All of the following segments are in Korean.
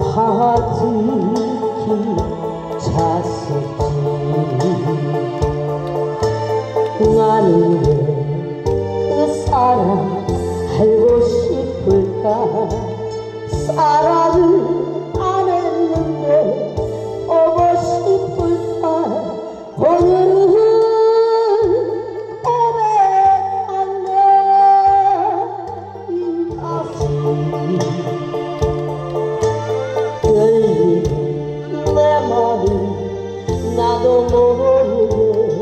가득히 찼었지. 나는 왜 그 사랑 알고 싶을까. 사랑을 안 했는데 오고 싶을까. 오늘은 고백한다. 이 가슴이 열린 내 맘을 나도 모르게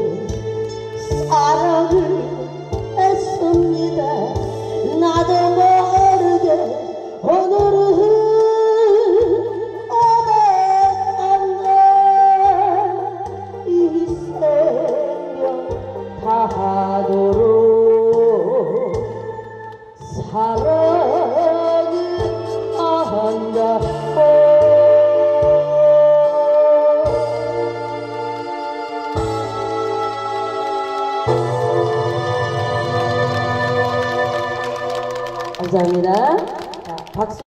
사랑을 했습니다. 나도 모르게 오늘은 고백한다. 이 생명 다하도록 사랑을 한다. 감사합니다. 자, 박수.